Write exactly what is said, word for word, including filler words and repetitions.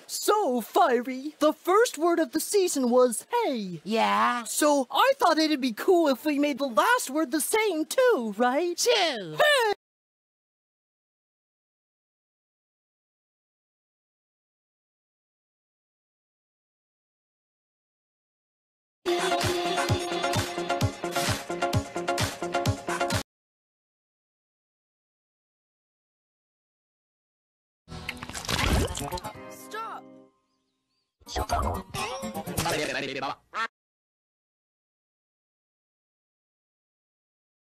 So, Fiery, the first word of the season was hey. Yeah? So, I thought it'd be cool if we made the last word the same too, right? Two. Hey! Stop!